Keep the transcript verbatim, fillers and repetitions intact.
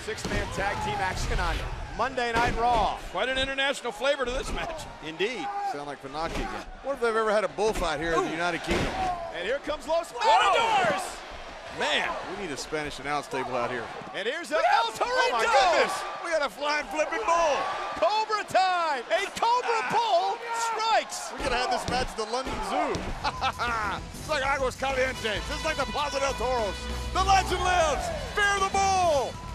six-man tag team action on Monday Night Raw. Quite an international flavor to this match. Indeed. Sound like Pinocchio again. What if they've ever had a bullfight here Ooh. in the United Kingdom? And here comes Los Matadores. Man, we need a Spanish announce table out here. And here's a El Torito. Oh my goodness, we got a flying flipping bull. Cobra time. A Cobra bull strikes. We're gonna have this match at the London Zoo. It's like Aguas Calientes. This is like the Plaza del Toros. The legend lives. Fear the bull.